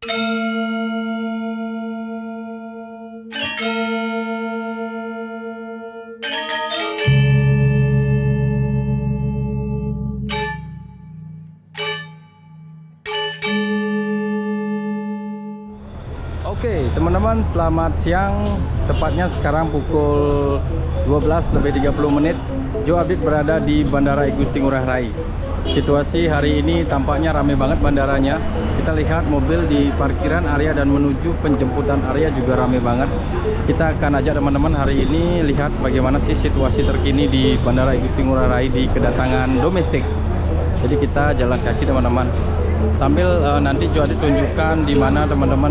Oke teman-teman, selamat siang. Tepatnya sekarang pukul 12:30. Joe Update berada di Bandara Igusti Ngurah Rai. Situasi hari ini tampaknya ramai banget bandaranya. Kita lihat mobil di parkiran area dan menuju penjemputan area juga ramai banget. Kita akan ajak teman-teman hari ini lihat bagaimana sih situasi terkini di Bandara Igusti Ngurah Rai di kedatangan domestik. Jadi kita jalan kaki teman-teman. Sambil nanti Joe Update tunjukkan di mana teman-teman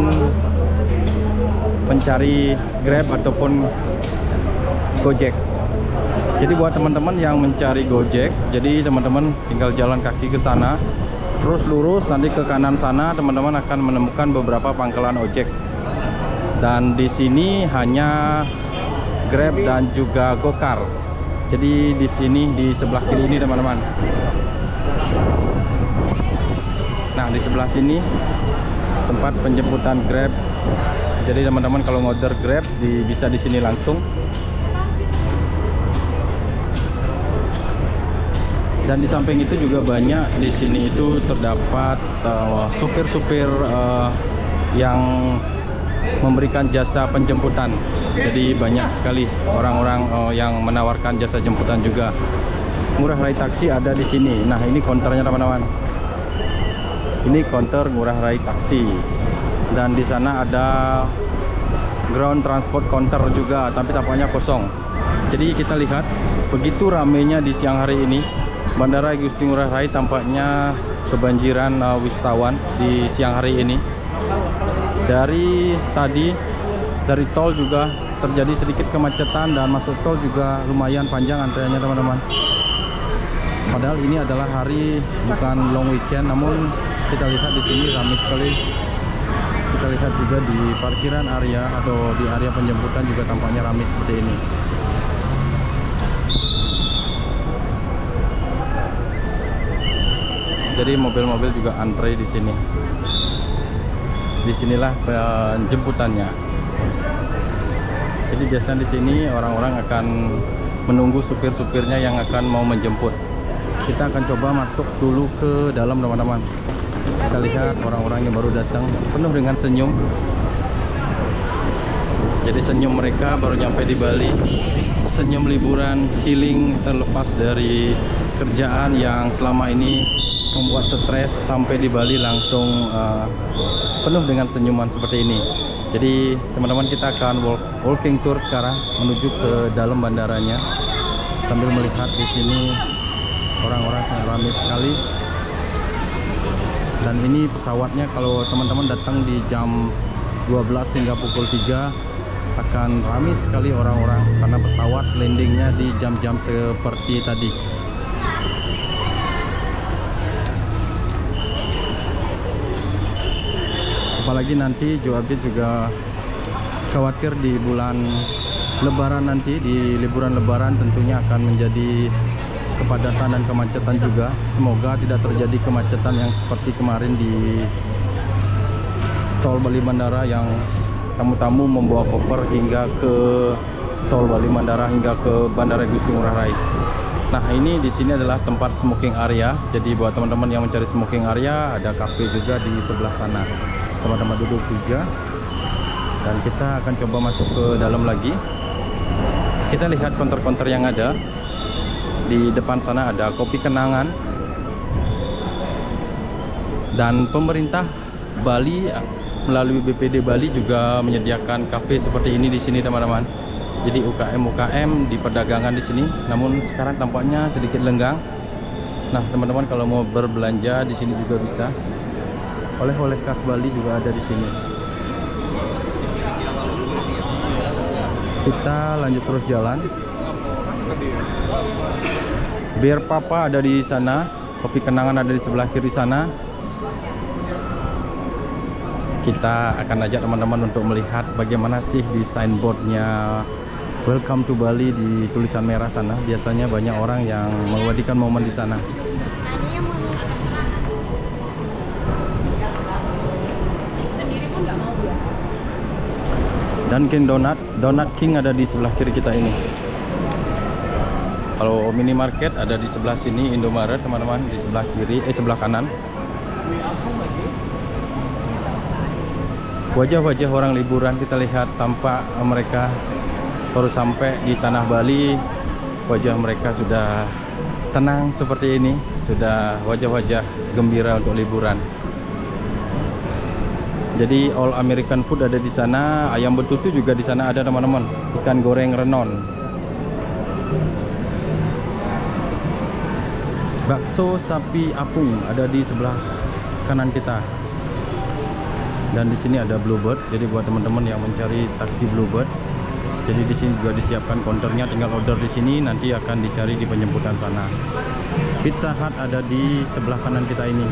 mencari Grab ataupun Gojek. Jadi buat teman-teman yang mencari Gojek, jadi teman-teman tinggal jalan kaki ke sana, terus lurus nanti ke kanan sana teman-teman akan menemukan beberapa pangkalan ojek. Dan di sini hanya Grab dan juga Gokar. Jadi di sini di sebelah kiri ini teman-teman. Nah, di sebelah sini tempat penjemputan Grab. Jadi teman-teman kalau ngorder Grab bisa di sini langsung. Dan di samping itu juga banyak di sini itu terdapat supir-supir yang memberikan jasa penjemputan. Jadi banyak sekali orang-orang yang menawarkan jasa jemputan juga. Ngurah Rai Taksi ada di sini. Nah, ini konternya teman-teman. Ini konter Ngurah Rai Taksi. Dan di sana ada ground transport counter juga, tapi tampaknya kosong. Jadi kita lihat begitu ramainya di siang hari ini, Bandara Igusti Ngurah Rai tampaknya kebanjiran wisatawan di siang hari ini. Dari tadi dari tol juga terjadi sedikit kemacetan dan masuk tol juga lumayan panjang antriannya teman-teman. Padahal ini adalah hari bukan long weekend, namun kita lihat di sini ramai sekali. Kita lihat juga di parkiran area atau di area penjemputan juga tampaknya ramai seperti ini. Jadi mobil-mobil juga antre di sini. Disinilah penjemputannya. Jadi biasanya di sini orang-orang akan menunggu supir-supirnya yang akan mau menjemput. Kita akan coba masuk dulu ke dalam teman-teman. Kita lihat orang-orang yang baru datang penuh dengan senyum. Jadi senyum mereka baru nyampe di Bali. Senyum liburan, healing, terlepas dari kerjaan yang selama ini membuat stres, sampai di Bali langsung penuh dengan senyuman seperti ini. Jadi teman-teman, kita akan walking tour sekarang menuju ke dalam bandaranya sambil melihat di sini orang-orang sangat ramai sekali. Dan ini pesawatnya kalau teman-teman datang di jam 12 hingga pukul 3 akan ramai sekali orang-orang karena pesawat landingnya di jam-jam seperti tadi. Apalagi nanti Joe Update juga khawatir di bulan Lebaran nanti, di liburan Lebaran tentunya akan menjadi kepadatan dan kemacetan juga. Semoga tidak terjadi kemacetan yang seperti kemarin di Tol Bali Bandara yang tamu-tamu membawa koper hingga ke Tol Bali Bandara hingga ke Bandara Igusti Ngurah Rai. Nah, ini di sini adalah tempat smoking area. Jadi buat teman-teman yang mencari smoking area, ada cafe juga di sebelah sana. Sama-sama duduk juga. Dan kita akan coba masuk ke dalam lagi. Kita lihat konter-konter yang ada. Di depan sana ada Kopi Kenangan. Dan pemerintah Bali melalui BPD Bali juga menyediakan kafe seperti ini di sini teman-teman. Jadi UKM di perdagangan di sini, namun sekarang tampaknya sedikit lenggang. Nah, teman-teman kalau mau berbelanja di sini juga bisa. Oleh-oleh khas Bali juga ada di sini. Kita lanjut terus jalan. Bir Papa ada di sana, Kopi Kenangan ada di sebelah kiri sana. Kita akan ajak teman-teman untuk melihat bagaimana sih desain boardnya Welcome to Bali di tulisan merah sana. Biasanya banyak orang yang mengabadikan momen di sana. Dunkin Donut, Donut King ada di sebelah kiri kita ini. Kalau minimarket ada di sebelah sini, Indomaret teman-teman di sebelah kiri, sebelah kanan. Wajah-wajah orang liburan kita lihat, tampak mereka baru sampai di tanah Bali. Wajah mereka sudah tenang seperti ini, sudah wajah-wajah gembira untuk liburan. Jadi all American food ada di sana, ayam betutu juga di sana ada teman-teman, ikan goreng renon, bakso sapi apung ada di sebelah kanan kita. Dan di sini ada Bluebird. Jadi buat teman-teman yang mencari taksi Bluebird, jadi di sini juga disiapkan counternya, tinggal order di sini, nanti akan dicari di penjemputan sana. Pizza Hut ada di sebelah kanan kita ini.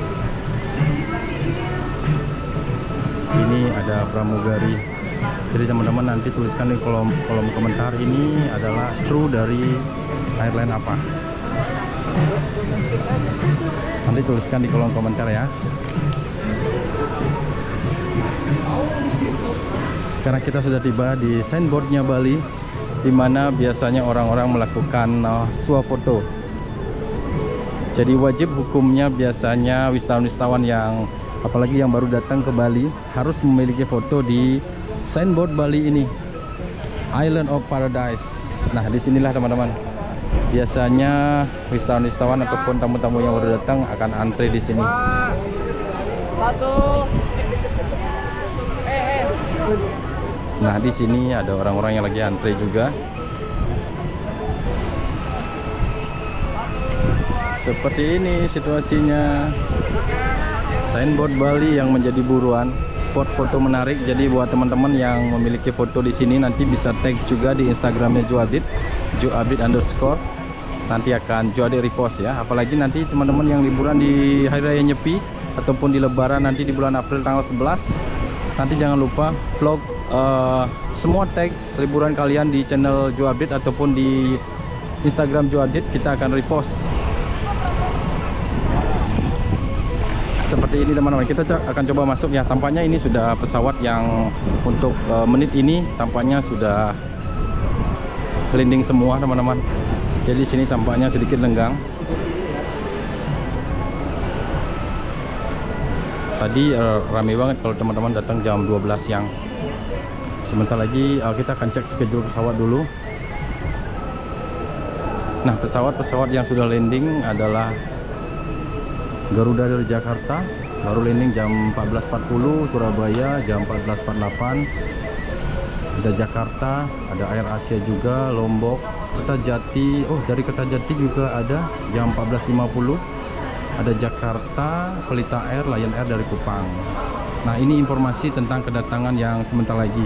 Ini ada pramugari. Jadi teman-teman nanti tuliskan di kolom komentar ini adalah kru dari airline apa. Nanti tuliskan di kolom komentar ya. Sekarang kita sudah tiba di signboardnya Bali, di mana biasanya orang-orang melakukan swafoto. Jadi wajib hukumnya biasanya wisatawan-wisatawan yang, apalagi yang baru datang ke Bali, harus memiliki foto di signboard Bali ini, Island of Paradise. Nah, disinilah teman-teman, biasanya wisatawan-wisatawan ataupun tamu-tamu yang baru datang akan antre di sini. Nah, di sini ada orang-orang yang lagi antre juga. Seperti ini situasinya. Signboard Bali yang menjadi buruan, spot foto menarik. Jadi buat teman-teman yang memiliki foto di sini nanti bisa tag juga di Instagramnya Joadit, @. Nanti akan Joadit repost ya. Apalagi nanti teman-teman yang liburan di Hari Raya Nyepi ataupun di Lebaran nanti di bulan April tanggal 11. Nanti jangan lupa vlog semua tag liburan kalian di channel Joadit ataupun di Instagram Joadit, kita akan repost. Seperti ini teman-teman, kita akan coba masuk ya. Tampaknya ini sudah pesawat yang untuk menit ini tampaknya sudah landing semua teman-teman. Jadi sini tampaknya sedikit lenggang. Tadi ramai banget kalau teman-teman datang jam 12 siang. Sebentar lagi kita akan cek schedule pesawat dulu. Nah, pesawat-pesawat yang sudah landing adalah Garuda dari Jakarta, baru landing jam 14.40, Surabaya jam 14.48. Ada Jakarta, ada Air Asia juga, Lombok, Kertajati. Oh, dari Kertajati juga ada jam 14.50. Ada Jakarta, Pelita Air, Lion Air dari Kupang. Nah, ini informasi tentang kedatangan yang sebentar lagi.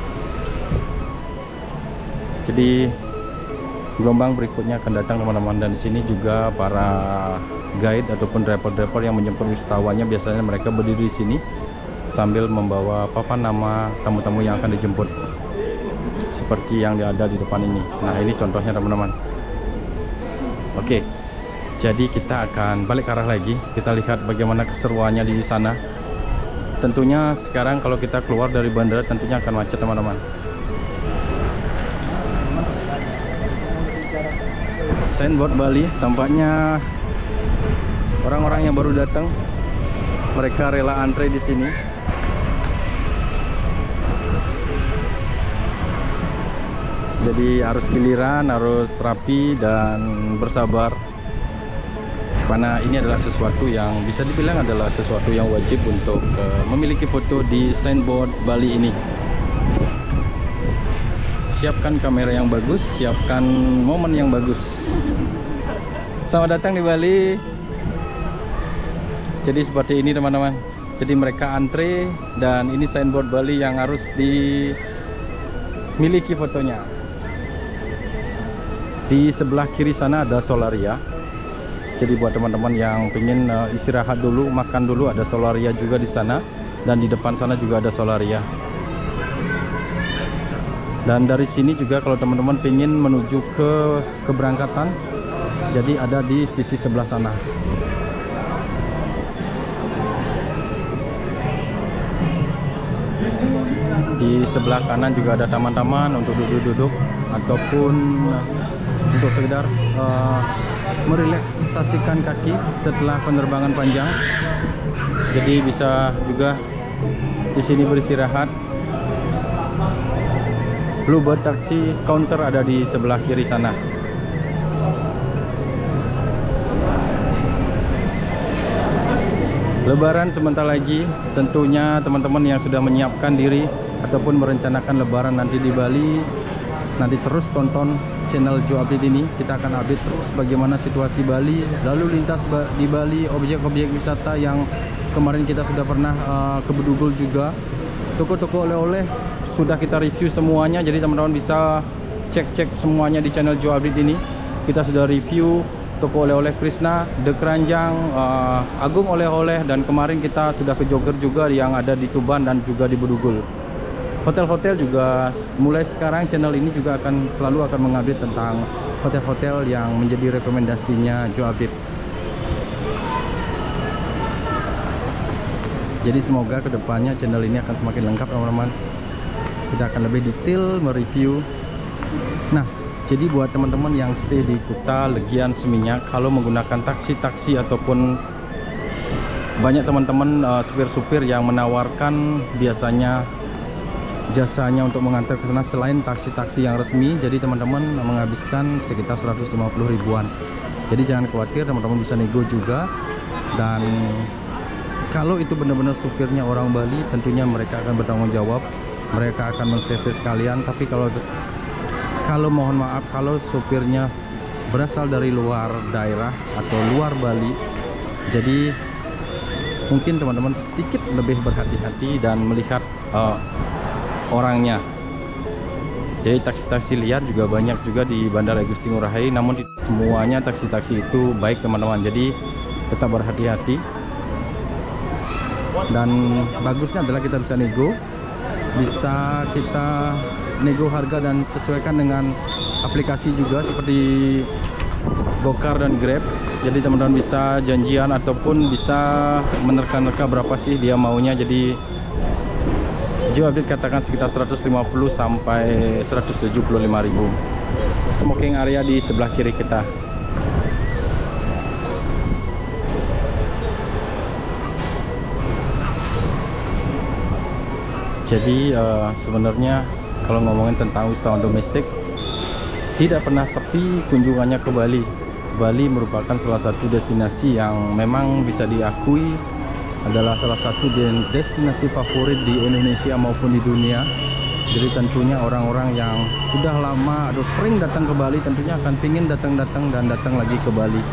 Jadi gelombang berikutnya akan datang teman-teman, dan di sini juga para guide ataupun driver-driver yang menjemput wisatawannya biasanya mereka berdiri di sini sambil membawa papan nama tamu-tamu yang akan dijemput, seperti yang ada di depan ini. Nah, ini contohnya teman-teman. Oke. Jadi kita akan balik arah lagi, kita lihat bagaimana keseruannya di sana. Tentunya sekarang kalau kita keluar dari bandara tentunya akan macet teman-teman. Signboard Bali, tampaknya orang-orang yang baru datang mereka rela antre di sini. Jadi harus giliran, harus rapi dan bersabar. Karena ini adalah sesuatu yang bisa dibilang adalah sesuatu yang wajib untuk memiliki foto di signboard Bali ini. Siapkan kamera yang bagus, siapkan momen yang bagus. Selamat datang di Bali. Jadi seperti ini teman-teman. Jadi mereka antre dan ini signboard Bali yang harus dimiliki fotonya. Di sebelah kiri sana ada Solaria. Jadi buat teman-teman yang pengen istirahat dulu, makan dulu, ada Solaria juga di sana. Dan di depan sana juga ada Solaria. Dan dari sini juga kalau teman-teman pengen menuju ke keberangkatan, jadi ada di sisi sebelah sana. Di sebelah kanan juga ada taman-taman untuk duduk-duduk ataupun untuk sekedar merelaksasikan kaki setelah penerbangan panjang. Jadi bisa juga di sini beristirahat. Bluebird Taxi counter ada di sebelah kiri sana. Lebaran sebentar lagi, tentunya teman-teman yang sudah menyiapkan diri ataupun merencanakan lebaran nanti di Bali, nanti terus tonton channel Joe Update ini. Kita akan update terus bagaimana situasi Bali, lalu lintas di Bali, objek-objek wisata yang kemarin kita sudah pernah ke Bedugul juga. Toko-toko oleh-oleh sudah kita review semuanya, jadi teman-teman bisa cek-cek semuanya di channel Joe Update ini. Kita sudah review toko oleh-oleh Krishna, The Keranjang, Agung oleh-oleh, dan kemarin kita sudah ke Jogger juga yang ada di Tuban dan juga di Bedugul. Hotel-hotel juga mulai sekarang channel ini juga selalu akan mengupdate tentang hotel-hotel yang menjadi rekomendasinya Joe Update. Jadi semoga kedepannya channel ini akan semakin lengkap teman-teman. Kita akan lebih detail mereview. Nah, jadi buat teman-teman yang stay di Kuta, Legian, Seminyak, kalau menggunakan taksi-taksi ataupun banyak teman-teman supir-supir yang menawarkan biasanya jasanya untuk mengantar ke sana selain taksi-taksi yang resmi, jadi teman-teman menghabiskan sekitar 150 ribuan. Jadi jangan khawatir, teman-teman bisa nego juga. Dan kalau itu benar-benar supirnya orang Bali, tentunya mereka akan bertanggung jawab, mereka akan menservis kalian. Tapi kalau mohon maaf, kalau supirnya berasal dari luar daerah atau luar Bali, jadi mungkin teman-teman sedikit lebih berhati-hati dan melihat orangnya. Jadi taksi-taksi liar juga banyak juga di Bandara Igusti Ngurah Rai, namun semuanya taksi-taksi itu baik teman-teman, jadi tetap berhati-hati. Dan bagusnya adalah kita bisa nego, bisa kita nego harga dan sesuaikan dengan aplikasi juga seperti Gokar dan Grab. Jadi teman-teman bisa janjian ataupun bisa menerka-nerka berapa sih dia maunya. Jadi Joe Update katakan sekitar 150 sampai 175 ribu. Smoking area di sebelah kiri kita. Jadi sebenarnya kalau ngomongin tentang wisatawan domestik, tidak pernah sepi kunjungannya ke Bali. Bali merupakan salah satu destinasi yang memang bisa diakui adalah salah satu destinasi favorit di Indonesia maupun di dunia. Jadi tentunya orang-orang yang sudah lama atau sering datang ke Bali tentunya akan pingin datang dan datang lagi ke Bali.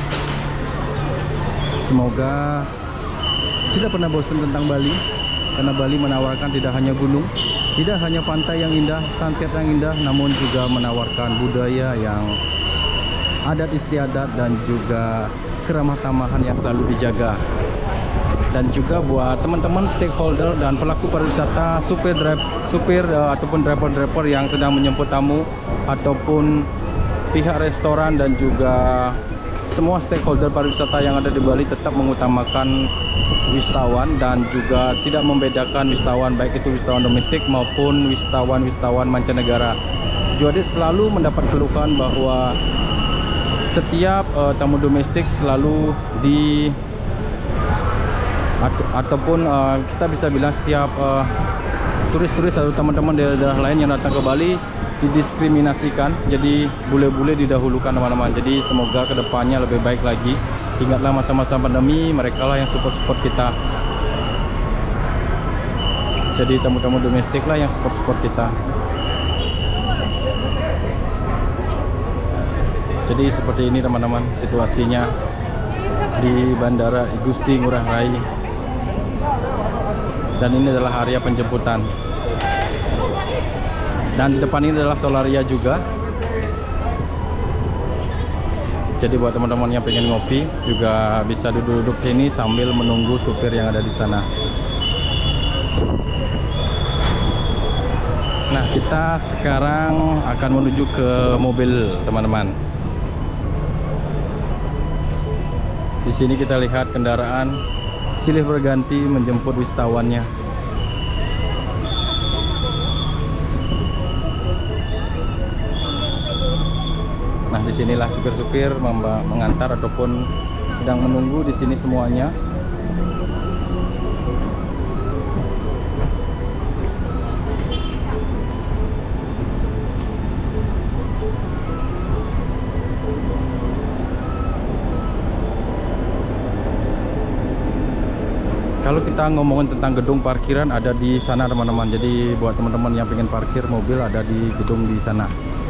Semoga tidak pernah bosan tentang Bali, karena Bali menawarkan tidak hanya gunung, tidak hanya pantai yang indah, sunset yang indah, namun juga menawarkan budaya yang adat istiadat dan juga keramah tamahan yang selalu dijaga. Dan juga buat teman-teman stakeholder dan pelaku pariwisata, supir ataupun driver-driver yang sedang menjemput tamu, ataupun pihak restoran dan juga semua stakeholder pariwisata yang ada di Bali tetap mengutamakan wisatawan dan juga tidak membedakan wisatawan, baik itu wisatawan domestik maupun wisatawan mancanegara. Joe selalu mendapat keluhan bahwa setiap tamu domestik selalu ataupun kita bisa bilang setiap turis-turis atau teman-teman dari daerah lain yang datang ke Bali didiskriminasikan. Jadi bule-bule didahulukan teman-teman. Jadi semoga kedepannya lebih baik lagi. Ingatlah masa-masa pandemi, mereka lah yang support kita. Jadi tamu-tamu domestik lah yang support kita. Jadi seperti ini teman-teman situasinya di Bandara Igusti Ngurah Rai. Dan ini adalah area penjemputan. Dan di depan ini adalah Solaria juga. Jadi buat teman-teman yang pengen ngopi juga bisa duduk-duduk sini sambil menunggu supir yang ada di sana. Nah, kita sekarang akan menuju ke mobil teman-teman. Di sini kita lihat kendaraan silih berganti menjemput wisatawannya. Nah, disinilah supir-supir mengantar ataupun sedang menunggu di sini semuanya. Kalau kita ngomongin tentang gedung parkiran ada di sana teman-teman. Jadi buat teman-teman yang pengen parkir mobil ada di gedung di sana.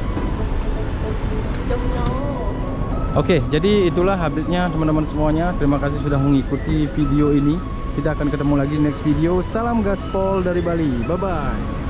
Oke, jadi itulah update-nya teman-teman semuanya. Terima kasih sudah mengikuti video ini. Kita akan ketemu lagi next video. Salam gaspol dari Bali. Bye-bye.